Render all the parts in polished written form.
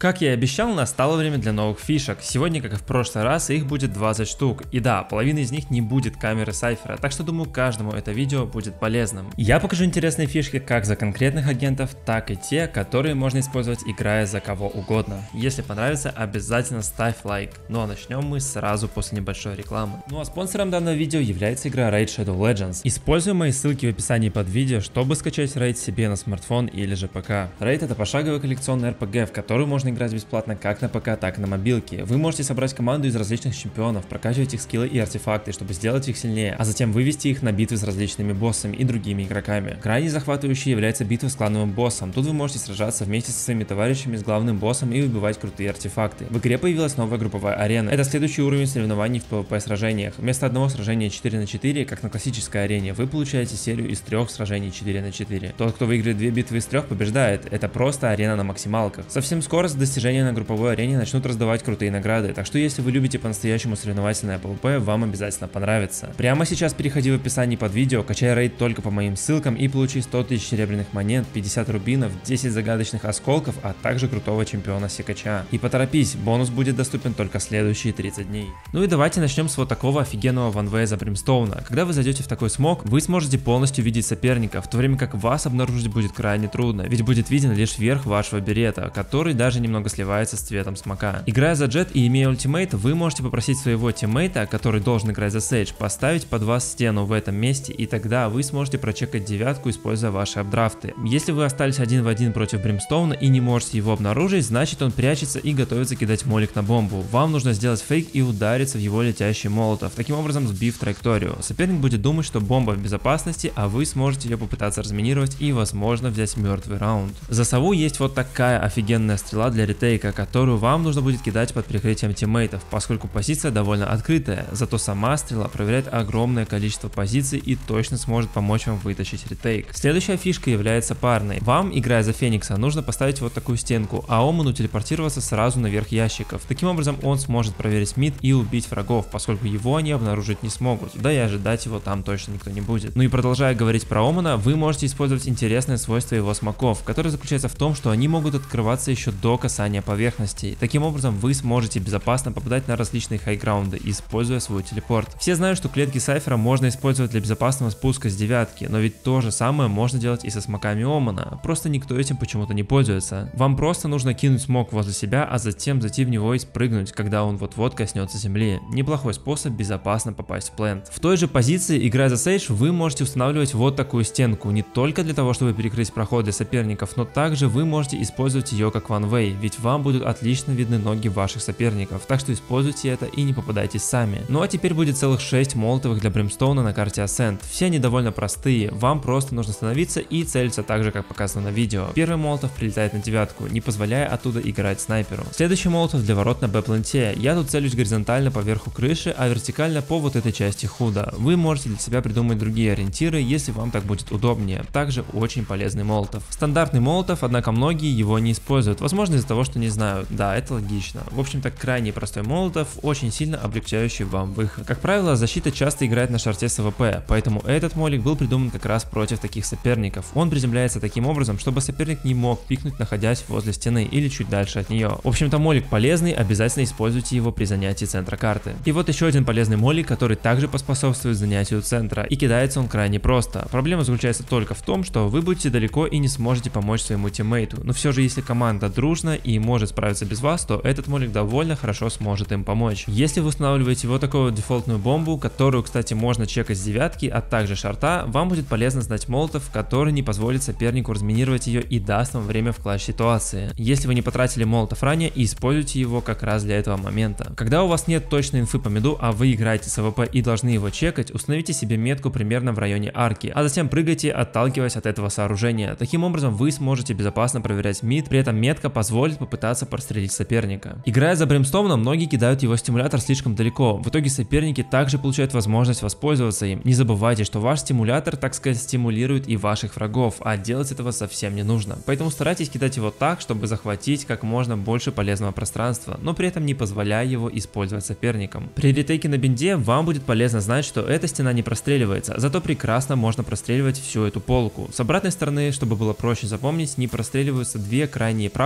Как я и обещал, настало время для новых фишек. Сегодня, как и в прошлый раз, их будет 20 штук. И да, половина из них не будет камеры Сайфера, так что думаю, каждому это видео будет полезным. Я покажу интересные фишки как за конкретных агентов, так и те, которые можно использовать, играя за кого угодно. Если понравится, обязательно ставь лайк. Ну а начнем мы сразу после небольшой рекламы. Ну а спонсором данного видео является игра Raid Shadow Legends. Используем мои ссылки в описании под видео, чтобы скачать Raid себе на смартфон или же ПК. Raid — это пошаговый коллекционный RPG, в который можно играть бесплатно как на ПК, так и на мобилке. Вы можете собрать команду из различных чемпионов, прокачивать их скиллы и артефакты, чтобы сделать их сильнее, а затем вывести их на битвы с различными боссами и другими игроками. Крайне захватывающей является битва с клановым боссом. Тут вы можете сражаться вместе со своими товарищами с главным боссом и выбивать крутые артефакты. В игре появилась новая групповая арена. Это следующий уровень соревнований в PvP сражениях. Вместо одного сражения 4 на 4, как на классической арене, вы получаете серию из 3 сражений 4 на 4. Тот, кто выиграет 2 битвы из 3, побеждает. Это просто арена на максималках. Совсем скоро за достижения на групповой арене начнут раздавать крутые награды, так что если вы любите по-настоящему соревновательное PvP, вам обязательно понравится. Прямо сейчас переходи в описание под видео, качай рейд только по моим ссылкам и получи 100 тысяч серебряных монет, 50 рубинов, 10 загадочных осколков, а также крутого чемпиона секача. И поторопись, бонус будет доступен только следующие 30 дней. Ну и давайте начнем с вот такого офигенного ванвея за Бримстоуна. Когда вы зайдете в такой смог, вы сможете полностью видеть соперника, в то время как вас обнаружить будет крайне трудно, ведь будет виден лишь верх вашего берета, который даже немного сливается с цветом смока. Играя за Джет и имея ультимейт, вы можете попросить своего тиммейта, который должен играть за Сейдж, поставить под вас стену в этом месте, и тогда вы сможете прочекать девятку, используя ваши апдрафты. Если вы остались один в один против Бримстоуна и не можете его обнаружить, значит он прячется и готовится кидать молик на бомбу. Вам нужно сделать фейк и удариться в его летящий молотов, таким образом сбив траекторию. Соперник будет думать, что бомба в безопасности, а вы сможете ее попытаться разминировать и возможно взять мертвый раунд. За сову есть вот такая офигенная стрела для ретейка, которую вам нужно будет кидать под прикрытием тиммейтов, поскольку позиция довольно открытая, зато сама стрела проверяет огромное количество позиций и точно сможет помочь вам вытащить ретейк. Следующая фишка является парной. Вам, играя за Феникса, нужно поставить вот такую стенку, а Оману телепортироваться сразу наверх ящиков. Таким образом он сможет проверить мид и убить врагов, поскольку его они обнаружить не смогут, да и ожидать его там точно никто не будет. Ну и продолжая говорить про Омана, вы можете использовать интересное свойство его смоков, которое заключается в том, что они могут открываться еще до касания поверхности. Таким образом вы сможете безопасно попадать на различные хайграунды, используя свой телепорт. Все знают, что клетки Сайфера можно использовать для безопасного спуска с девятки, но ведь то же самое можно делать и со смоками Омана, просто никто этим почему-то не пользуется. Вам просто нужно кинуть смок возле себя, а затем зайти в него и спрыгнуть, когда он вот-вот коснется земли. Неплохой способ безопасно попасть в плент. В той же позиции, играя за Сейдж, вы можете устанавливать вот такую стенку, не только для того, чтобы перекрыть проход для соперников, но также вы можете использовать ее как ванвей, ведь вам будут отлично видны ноги ваших соперников, так что используйте это и не попадайтесь сами. Ну а теперь будет целых 6 молотовых для Бримстоуна на карте Ascent. Все они довольно простые, вам просто нужно становиться и целиться так же, как показано на видео. Первый молотов прилетает на девятку, не позволяя оттуда играть снайперу. Следующий молотов для ворот на Б-пленте. Я тут целюсь горизонтально по верху крыши, а вертикально по вот этой части худа. Вы можете для себя придумать другие ориентиры, если вам так будет удобнее. Также очень полезный молотов. Стандартный молотов, однако многие его не используют, возможно из-за того, что не знают. Да, это логично. В общем-то, крайне простой молотов, очень сильно облегчающий вам выход. Как правило, защита часто играет на шарте с АВП, поэтому этот молик был придуман как раз против таких соперников. Он приземляется таким образом, чтобы соперник не мог пикнуть, находясь возле стены или чуть дальше от нее. В общем-то, молик полезный, обязательно используйте его при занятии центра карты. И вот еще один полезный молик, который также поспособствует занятию центра, и кидается он крайне просто. Проблема заключается только в том, что вы будете далеко и не сможете помочь своему тиммейту, но все же если команда дружна и может справиться без вас, то этот молик довольно хорошо сможет им помочь. Если вы устанавливаете вот такую вот дефолтную бомбу, которую, кстати, можно чекать с девятки, а также шарта, вам будет полезно знать молотов, который не позволит сопернику разминировать ее и даст вам время в клатч ситуации. Если вы не потратили молотов ранее, используйте его как раз для этого момента. Когда у вас нет точной инфы по миду, а вы играете с АВП и должны его чекать, установите себе метку примерно в районе арки, а затем прыгайте, отталкиваясь от этого сооружения. Таким образом вы сможете безопасно проверять мид, при этом метка позволит попытаться прострелить соперника. Играя за Бримстоуна, многие кидают его стимулятор слишком далеко, в итоге соперники также получают возможность воспользоваться им. Не забывайте, что ваш стимулятор, так сказать, стимулирует и ваших врагов, а делать этого совсем не нужно. Поэтому старайтесь кидать его так, чтобы захватить как можно больше полезного пространства, но при этом не позволяя его использовать соперникам. При ретейке на бинде вам будет полезно знать, что эта стена не простреливается, зато прекрасно можно простреливать всю эту полку. С обратной стороны, чтобы было проще запомнить, не простреливаются две крайние правые панели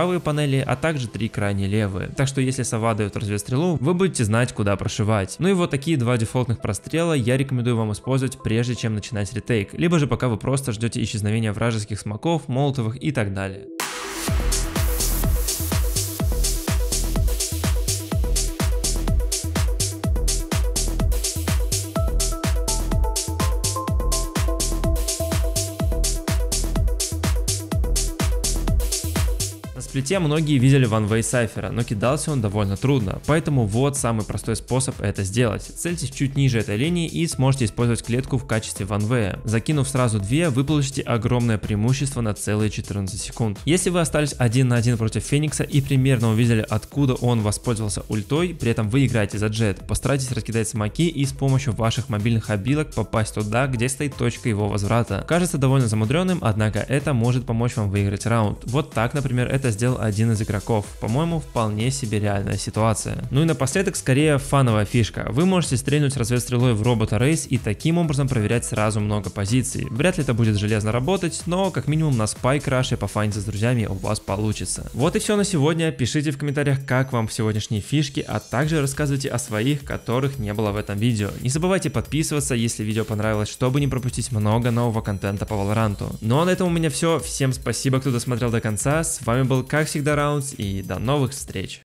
мейли, а также 3 крайне левые. Так что если сова дает разведстрелу, вы будете знать, куда прошивать. Ну и вот такие 2 дефолтных прострела я рекомендую вам использовать прежде чем начинать ретейк, либо же пока вы просто ждете исчезновения вражеских смоков, молотовых и так далее. На сплите многие видели ванвей сайфера, но кидался он довольно трудно, поэтому вот самый простой способ это сделать. Цельтесь чуть ниже этой линии и сможете использовать клетку в качестве ванвея. Закинув сразу 2, вы получите огромное преимущество на целые 14 секунд. Если вы остались 1 на 1 против Феникса и примерно увидели, откуда он воспользовался ультой, при этом вы играете за джет, постарайтесь раскидать смоки и с помощью ваших мобильных обилок попасть туда, где стоит точка его возврата. Кажется довольно замудренным, однако это может помочь вам выиграть раунд. Вот так, например, это сделал один из игроков. По-моему, вполне себе реальная ситуация. Ну и напоследок, скорее фановая фишка. Вы можете стрельнуть разведстрелой в робота рейс и таким образом проверять сразу много позиций. Вряд ли это будет железно работать, но как минимум на спайк раше пофаниться с друзьями у вас получится. Вот и все на сегодня. Пишите в комментариях, как вам сегодняшние фишки, а также рассказывайте о своих, которых не было в этом видео. Не забывайте подписываться, если видео понравилось, чтобы не пропустить много нового контента по Valorant. Ну а на этом у меня все. Всем спасибо, кто досмотрел до конца. С вами был, как всегда, Раундс, и до новых встреч.